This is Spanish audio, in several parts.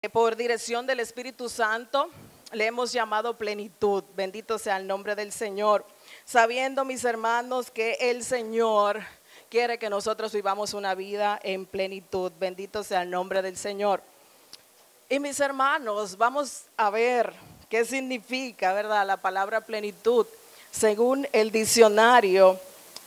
Por dirección del Espíritu Santo le hemos llamado plenitud. Bendito sea el nombre del Señor. Sabiendo, mis hermanos, que el Señor quiere que nosotros vivamos una vida en plenitud. Bendito sea el nombre del Señor. Y mis hermanos, vamos a ver qué significa, ¿verdad?, la palabra plenitud. Según el diccionario,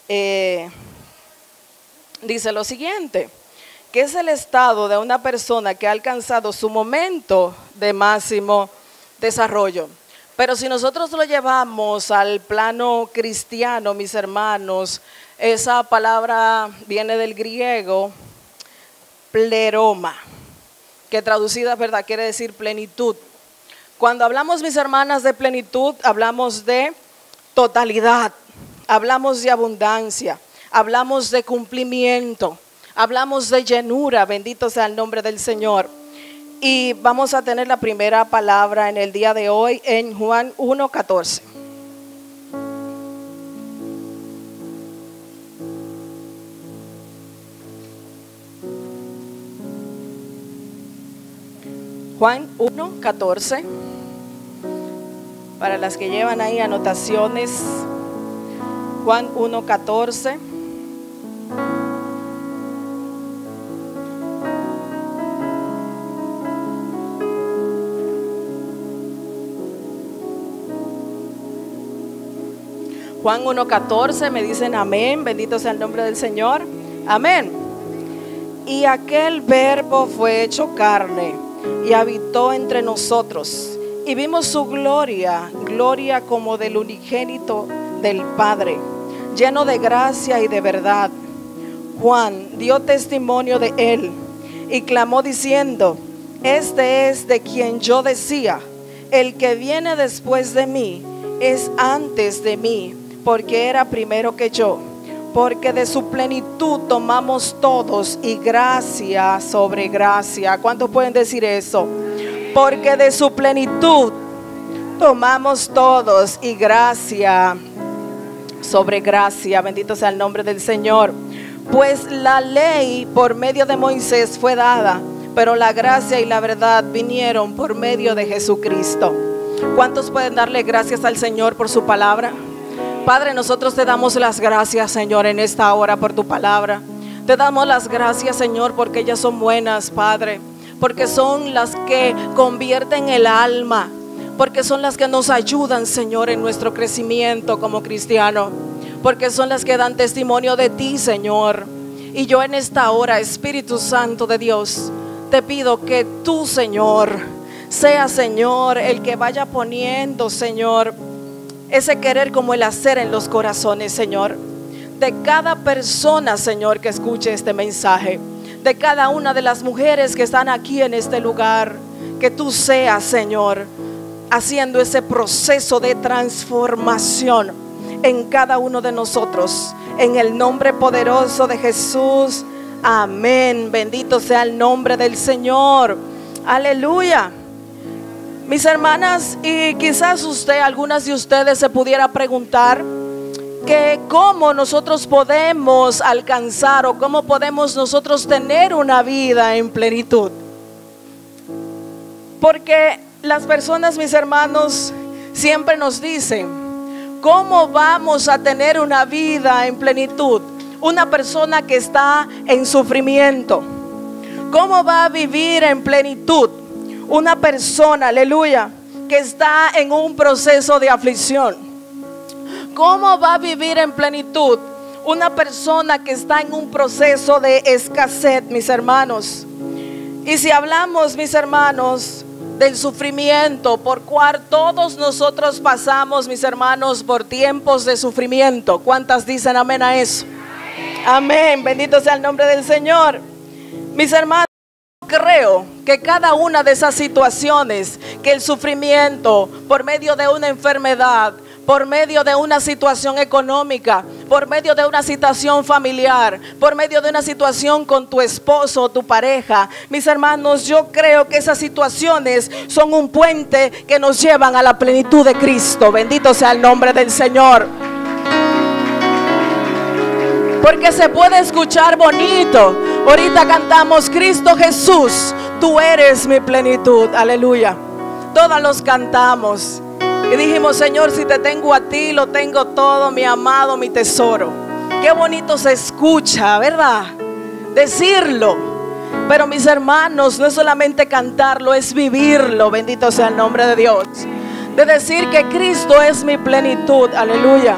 dice lo siguiente: que es el estado de una persona que ha alcanzado su momento de máximo desarrollo. Pero si nosotros lo llevamos al plano cristiano, mis hermanos, esa palabra viene del griego pleroma, que traducida, ¿verdad?, quiere decir plenitud. Cuando hablamos, mis hermanas, de plenitud, hablamos de totalidad, hablamos de abundancia, hablamos de cumplimiento, hablamos de llenura. Bendito sea el nombre del Señor. Y vamos a tener la primera palabra en el día de hoy en Juan 1:14. Juan 1:14. Para las que llevan ahí anotaciones, Juan 1:14. Juan 1:14, me dicen amén, bendito sea el nombre del Señor, amén. Y aquel verbo fue hecho carne y habitó entre nosotros, y vimos su gloria, gloria como del unigénito del Padre, lleno de gracia y de verdad. Juan dio testimonio de él y clamó diciendo: este es de quien yo decía, el que viene después de mí es antes de mí, porque era primero que yo, porque de su plenitud tomamos todos y gracia sobre gracia. ¿Cuántos pueden decir eso? Porque de su plenitud tomamos todos y gracia sobre gracia. Bendito sea el nombre del Señor. Pues la ley por medio de Moisés fue dada, pero la gracia y la verdad vinieron por medio de Jesucristo. ¿Cuántos pueden darle gracias al Señor por su palabra? Padre, nosotros te damos las gracias, Señor, en esta hora por tu palabra. Te damos las gracias, Señor, porque ellas son buenas, Padre, porque son las que convierten el alma, porque son las que nos ayudan, Señor, en nuestro crecimiento como cristiano, porque son las que dan testimonio de ti, Señor. Y yo en esta hora, Espíritu Santo de Dios, te pido que tú, Señor, sea, Señor, el que vaya poniendo, Señor, ese querer como el hacer en los corazones, Señor, de cada persona, Señor, que escuche este mensaje, de cada una de las mujeres que están aquí en este lugar. Que tú seas, Señor, haciendo ese proceso de transformación en cada uno de nosotros, en el nombre poderoso de Jesús, amén. Bendito sea el nombre del Señor, aleluya. Mis hermanas, y quizás algunas de ustedes se pudiera preguntar que cómo nosotros podemos alcanzar o cómo podemos nosotros tener una vida en plenitud. Porque las personas, mis hermanos, siempre nos dicen: ¿cómo vamos a tener una vida en plenitud una persona que está en sufrimiento? ¿Cómo va a vivir en plenitud una persona, aleluya, que está en un proceso de aflicción? ¿Cómo va a vivir en plenitud una persona que está en un proceso de escasez, mis hermanos? Y si hablamos, mis hermanos, del sufrimiento por cual todos nosotros pasamos, mis hermanos, por tiempos de sufrimiento. ¿Cuántas dicen amén a eso? Amén, bendito sea el nombre del Señor. Mis hermanos, creo que cada una de esas situaciones, que el sufrimiento por medio de una enfermedad, por medio de una situación económica, por medio de una situación familiar, por medio de una situación con tu esposo o tu pareja, mis hermanos, yo creo que esas situaciones son un puente que nos llevan a la plenitud de Cristo. Bendito sea el nombre del Señor. Porque se puede escuchar bonito. Ahorita cantamos: Cristo Jesús, tú eres mi plenitud. Aleluya. Todas los cantamos y dijimos: Señor, si te tengo a ti, lo tengo todo, mi amado, mi tesoro. Qué bonito se escucha, ¿verdad? Decirlo. Pero mis hermanos, no es solamente cantarlo, es vivirlo. Bendito sea el nombre de Dios. De decir que Cristo es mi plenitud. Aleluya.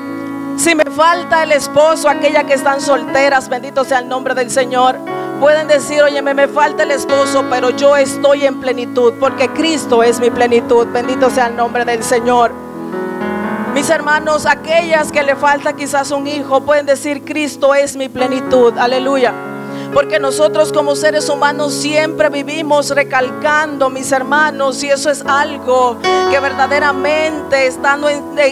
Si me falta el esposo, aquellas que están solteras, bendito sea el nombre del Señor, pueden decir: oye, me falta el esposo, pero yo estoy en plenitud, porque Cristo es mi plenitud. Bendito sea el nombre del Señor. Mis hermanos, aquellas que le falta quizás un hijo, pueden decir: Cristo es mi plenitud. Aleluya. Porque nosotros como seres humanos siempre vivimos recalcando, mis hermanos, y eso es algo que verdaderamente estando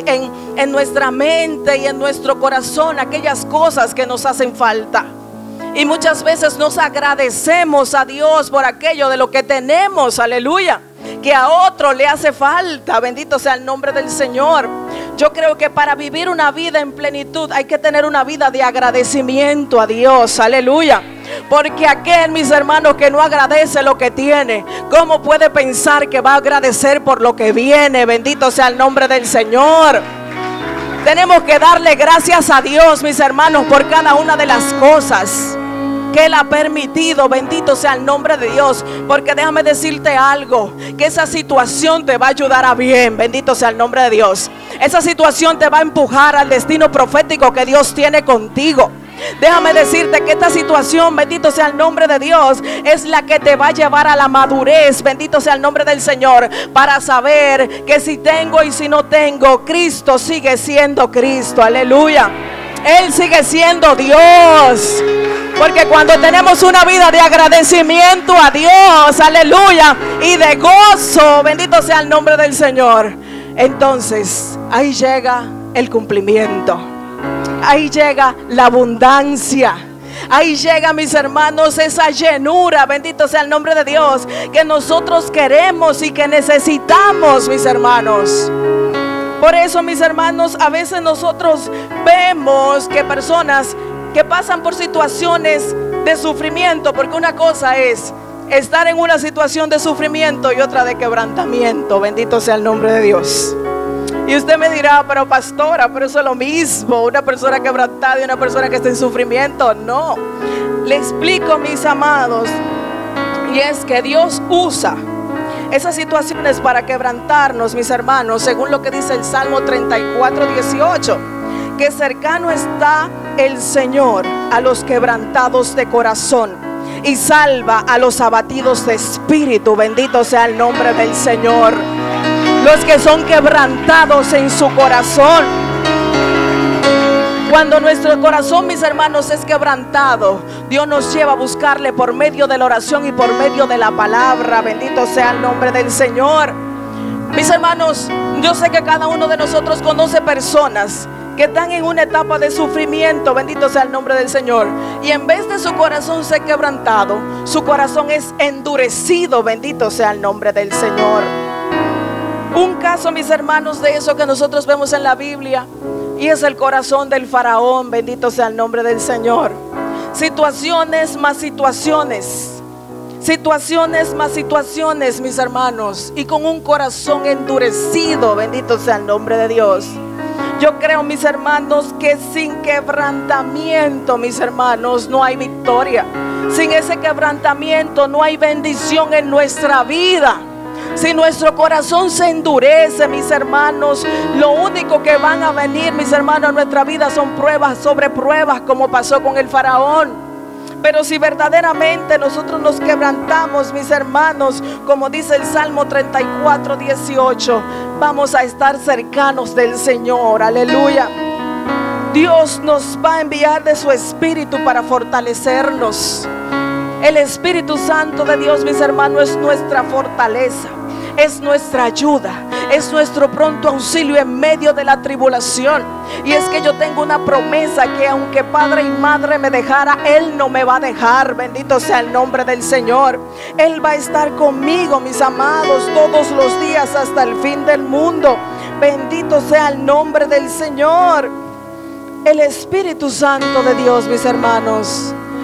en nuestra mente y en nuestro corazón, aquellas cosas que nos hacen falta. Y muchas veces nos agradecemos a Dios por aquello de lo que tenemos, aleluya, que a otro le hace falta. Bendito sea el nombre del Señor. Yo creo que para vivir una vida en plenitud hay que tener una vida de agradecimiento a Dios, aleluya. Porque aquel, mis hermanos, que no agradece lo que tiene, ¿cómo puede pensar que va a agradecer por lo que viene? Bendito sea el nombre del Señor. Tenemos que darle gracias a Dios, mis hermanos, por cada una de las cosas que Él ha permitido. Bendito sea el nombre de Dios. Porque déjame decirte algo, que esa situación te va a ayudar a bien. Bendito sea el nombre de Dios. Esa situación te va a empujar al destino profético que Dios tiene contigo. Déjame decirte que esta situación, bendito sea el nombre de Dios, es la que te va a llevar a la madurez. Bendito sea el nombre del Señor, para saber que si tengo y si no tengo, Cristo sigue siendo Cristo. Aleluya. Él sigue siendo Dios. Porque cuando tenemos una vida de agradecimiento a Dios, aleluya, y de gozo, bendito sea el nombre del Señor, entonces ahí llega el cumplimiento. Ahí llega la abundancia. Ahí llega, mis hermanos, esa llenura, bendito sea el nombre de Dios, que nosotros queremos y que necesitamos, mis hermanos. Por eso, mis hermanos, a veces nosotros vemos que personas que pasan por situaciones de sufrimiento, porque una cosa es estar en una situación de sufrimiento y otra de quebrantamiento. Bendito sea el nombre de Dios. Y usted me dirá: pero pastora, pero eso es lo mismo, una persona quebrantada y una persona que está en sufrimiento. No, le explico, mis amados, y es que Dios usa esas situaciones para quebrantarnos, mis hermanos, según lo que dice el Salmo 34:18, que cercano está el Señor a los quebrantados de corazón y salva a los abatidos de espíritu. Bendito sea el nombre del Señor. Los que son quebrantados en su corazón. Cuando nuestro corazón, mis hermanos, es quebrantado, Dios nos lleva a buscarle por medio de la oración y por medio de la palabra. Bendito sea el nombre del Señor. Mis hermanos, yo sé que cada uno de nosotros conoce personas que están en una etapa de sufrimiento. Bendito sea el nombre del Señor. Y en vez de su corazón ser quebrantado, su corazón es endurecido. Bendito sea el nombre del Señor. Un caso, mis hermanos, de eso que nosotros vemos en la Biblia, y es el corazón del faraón. Bendito sea el nombre del Señor. Situaciones más situaciones, situaciones más situaciones, mis hermanos, y con un corazón endurecido. Bendito sea el nombre de Dios. Yo creo, mis hermanos, que sin quebrantamiento, mis hermanos, no hay victoria. Sin ese quebrantamiento no hay bendición en nuestra vida. Si nuestro corazón se endurece, mis hermanos, lo único que van a venir, mis hermanos, a nuestra vida son pruebas sobre pruebas, como pasó con el faraón. Pero si verdaderamente nosotros nos quebrantamos, mis hermanos, como dice el Salmo 34:18, vamos a estar cercanos del Señor. Aleluya. Dios nos va a enviar de su Espíritu para fortalecernos. El Espíritu Santo de Dios, mis hermanos, es nuestra fortaleza, es nuestra ayuda, es nuestro pronto auxilio en medio de la tribulación. Y es que yo tengo una promesa, que aunque padre y madre me dejara, Él no me va a dejar. Bendito sea el nombre del Señor. Él va a estar conmigo, mis amados, todos los días hasta el fin del mundo. Bendito sea el nombre del Señor. El Espíritu Santo de Dios, mis hermanos,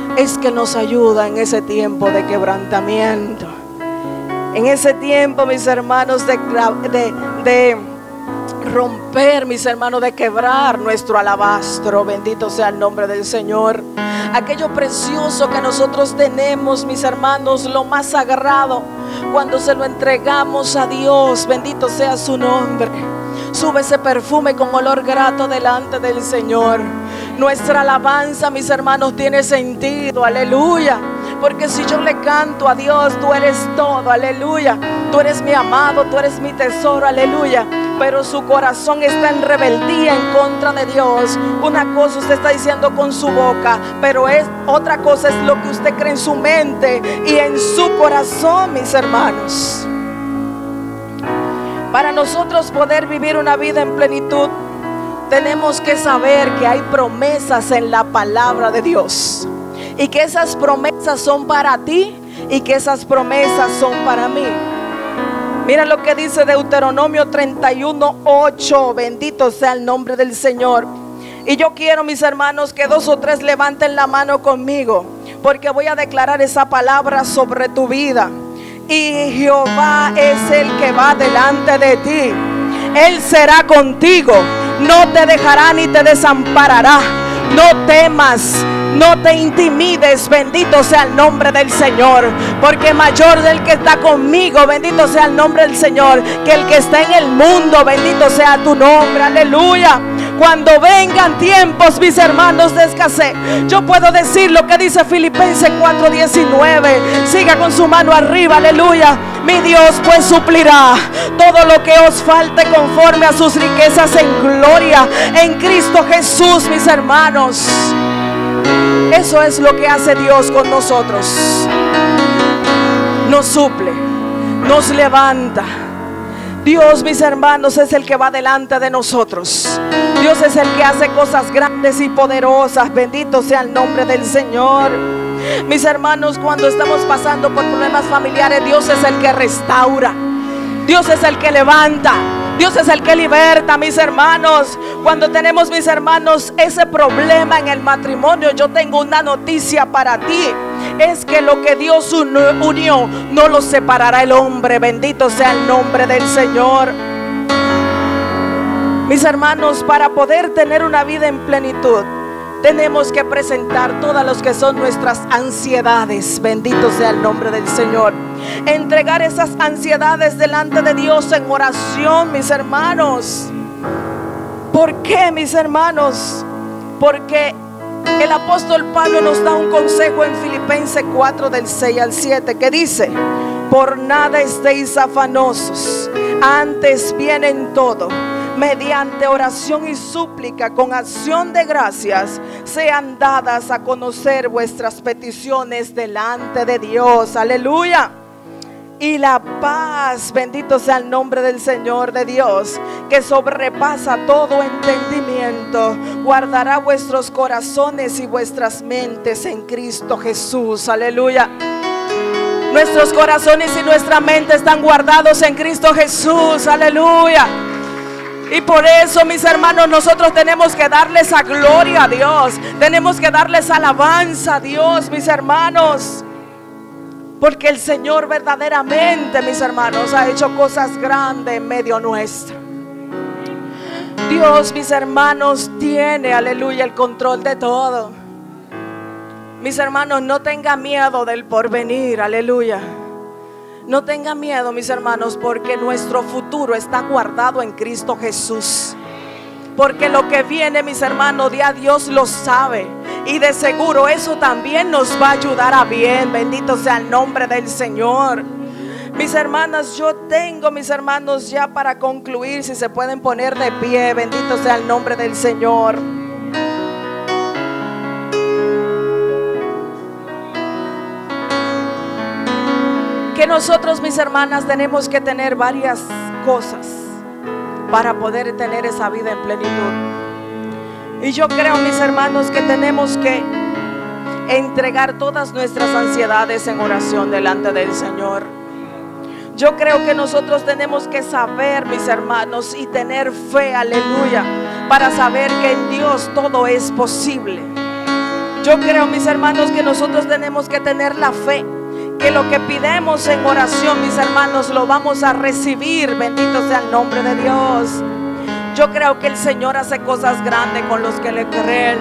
es que nos ayuda en ese tiempo de quebrantamiento. En ese tiempo, mis hermanos, de romper, mis hermanos, de quebrar nuestro alabastro. Bendito sea el nombre del Señor. Aquello precioso que nosotros tenemos, mis hermanos, lo más sagrado, cuando se lo entregamos a Dios, bendito sea su nombre, sube ese perfume con olor grato delante del Señor. Nuestra alabanza, mis hermanos, tiene sentido, aleluya. Porque si yo le canto a Dios, tú eres todo, aleluya. Tú eres mi amado, tú eres mi tesoro, aleluya. Pero su corazón está en rebeldía en contra de Dios. Una cosa usted está diciendo con su boca, pero otra cosa es lo que usted cree en su mente y en su corazón, mis hermanos. Para nosotros poder vivir una vida en plenitud, tenemos que saber que hay promesas en la palabra de Dios, y que esas promesas son para ti y que esas promesas son para mí. Mira lo que dice Deuteronomio 31:8. Bendito sea el nombre del Señor. Y yo quiero, mis hermanos, que 2 o 3 levanten la mano conmigo, porque voy a declarar esa palabra sobre tu vida. Y Jehová es el que va delante de ti. Él será contigo, no te dejará ni te desamparará. No temas, no te intimides, bendito sea el nombre del Señor, porque mayor del que está conmigo, bendito sea el nombre del Señor, que el que está en el mundo. Bendito sea tu nombre, aleluya. Cuando vengan tiempos, mis hermanos, de escasez, yo puedo decir lo que dice Filipenses 4:19. Siga con su mano arriba, aleluya. Mi Dios pues suplirá todo lo que os falte conforme a sus riquezas en gloria en Cristo Jesús, mis hermanos. Eso es lo que hace Dios con nosotros. Nos suple, nos levanta. Dios, mis hermanos, es el que va delante de nosotros. Dios es el que hace cosas grandes y poderosas. Bendito sea el nombre del Señor. Mis hermanos, cuando estamos pasando por problemas familiares, Dios es el que restaura. Dios es el que levanta. Dios es el que liberta, mis hermanos. Cuando tenemos, mis hermanos, ese problema en el matrimonio, yo tengo una noticia para ti. Es que lo que Dios unió, no lo separará el hombre. Bendito sea el nombre del Señor. Mis hermanos, para poder tener una vida en plenitud, tenemos que presentar todas las que son nuestras ansiedades. Bendito sea el nombre del Señor. Entregar esas ansiedades delante de Dios en oración, mis hermanos. ¿Por qué, mis hermanos? Porque el apóstol Pablo nos da un consejo en Filipenses 4 del 6 al 7 que dice: por nada estéis afanosos, antes bien en todo, mediante oración y súplica, con acción de gracias, sean dadas a conocer vuestras peticiones delante de Dios. Aleluya. Y la paz, bendito sea el nombre del Señor de Dios, que sobrepasa todo entendimiento, guardará vuestros corazones y vuestras mentes en Cristo Jesús. Aleluya. Nuestros corazones y nuestra mente están guardados en Cristo Jesús. Aleluya. Y por eso, mis hermanos, nosotros tenemos que darles esa gloria a Dios. Tenemos que darles alabanza a Dios, mis hermanos. Porque el Señor verdaderamente, mis hermanos, ha hecho cosas grandes en medio nuestro. Dios, mis hermanos, tiene, aleluya, el control de todo. Mis hermanos, no tenga miedo del porvenir, aleluya. No tenga miedo, mis hermanos, porque nuestro futuro está guardado en Cristo Jesús. Porque lo que viene, mis hermanos, ya Dios lo sabe. Y de seguro eso también nos va a ayudar a bien. Bendito sea el nombre del Señor. Mis hermanas, yo tengo, mis hermanos, ya para concluir, si se pueden poner de pie. Bendito sea el nombre del Señor. Que nosotros, mis hermanas, tenemos que tener varias cosas para poder tener esa vida en plenitud. Y yo creo, mis hermanos, que tenemos que entregar todas nuestras ansiedades en oración delante del Señor. Yo creo que nosotros tenemos que saber, mis hermanos, y tener fe, aleluya, para saber que en Dios todo es posible. Yo creo, mis hermanos, que nosotros tenemos que tener la fe, que lo que pidamos en oración, mis hermanos, lo vamos a recibir. Bendito sea el nombre de Dios. Yo creo que el Señor hace cosas grandes con los que le creen.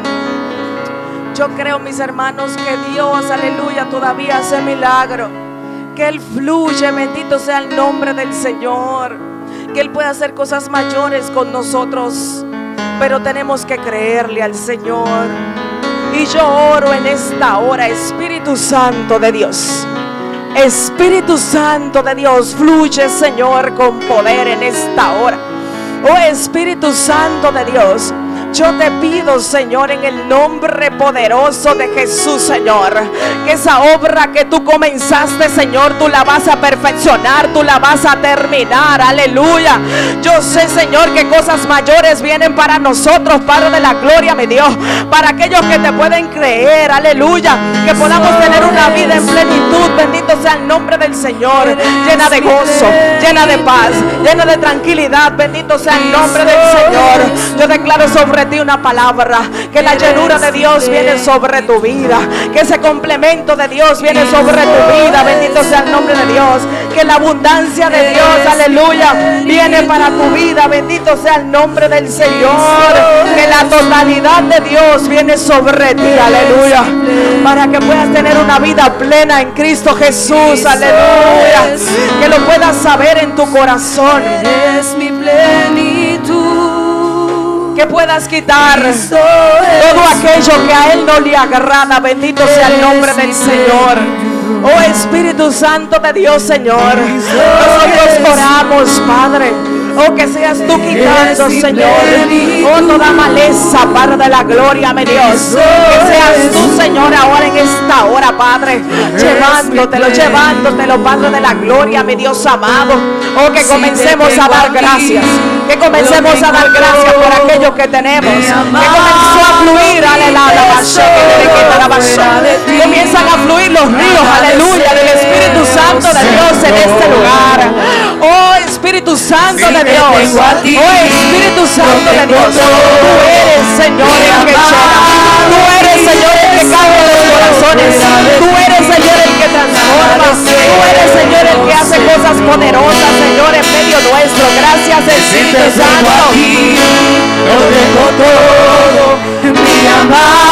Yo creo, mis hermanos, que Dios, aleluya, todavía hace milagro, que Él fluye. Bendito sea el nombre del Señor, que Él puede hacer cosas mayores con nosotros, pero tenemos que creerle al Señor. Y yo oro en esta hora, Espíritu Santo de Dios, Espíritu Santo de Dios, fluye, Señor, con poder en esta hora. Oh Espíritu Santo de Dios, yo te pido, Señor, en el nombre poderoso de Jesús, Señor, que esa obra que tú comenzaste, Señor, tú la vas a perfeccionar, tú la vas a terminar. Aleluya. Yo sé, Señor, que cosas mayores vienen para nosotros, Padre de la gloria, mi Dios, para aquellos que te pueden creer. Aleluya. Que podamos tener una vida en plenitud. Bendito sea el nombre del Señor, llena de gozo, llena de paz, llena de tranquilidad. Bendito sea el nombre del Señor. Yo declaro sobre ti una palabra, que la llenura de Dios viene sobre tu vida, que ese complemento de Dios viene sobre tu vida. Bendito sea el nombre de Dios, que la abundancia de Dios, aleluya, viene para tu vida. Bendito sea el nombre del Señor, que la totalidad de Dios viene sobre ti, aleluya, para que puedas tener una vida plena en Cristo Jesús, aleluya, que lo puedas saber en tu corazón, Es mi plenitud, que puedas quitar todo aquello que a Él no le agrada. Bendito sea el nombre del Señor. Oh Espíritu Santo de Dios, Señor, nosotros oramos, Padre, oh, que seas tú quitando, Señor, oh, toda maleza, Padre de la gloria, mi Dios, que seas tú, Señor, ahora en esta hora, Padre, llevándotelo, Padre de la gloria, mi Dios amado. Oh, que comencemos a dar gracias, que comencemos a dar gracias por aquello que tenemos, que comenzó a fluir, aleluya, comienzan a fluir los ríos, aleluya, del Espíritu Santo de Dios en este lugar. Oh Espíritu Santo de Dios, oh Espíritu Santo de Dios, tú eres, Señor, el que llena, tú eres, Señor, el que cambia los corazones, tú eres, Señor, el que transforma, tú eres, Señor, el que hace cosas poderosas, Señor, en medio nuestro. Gracias, Espíritu Santo. lo dejo todo, mi amado.